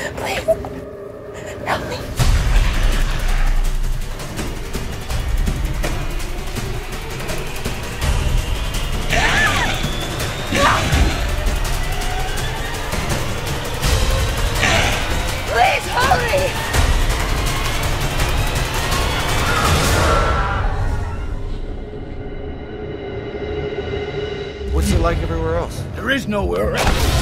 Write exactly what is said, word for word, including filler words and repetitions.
Please, help me. Please hurry! What's it like everywhere else? There is nowhere else.